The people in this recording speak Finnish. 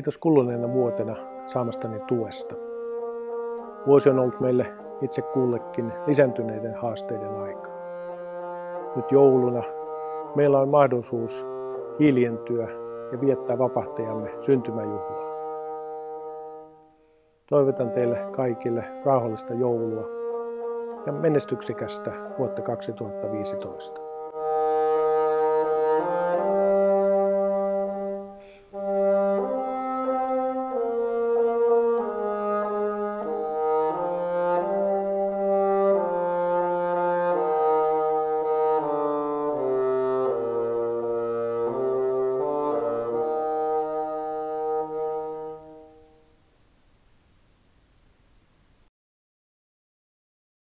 Kiitos kuluneena vuotena saamastani tuesta. Vuosi on ollut meille itse kullekin lisääntyneiden haasteiden aika. Nyt jouluna meillä on mahdollisuus hiljentyä ja viettää vapahtajamme syntymäjuhlaa. Toivotan teille kaikille rauhallista joulua ja menestyksekästä vuotta 2015.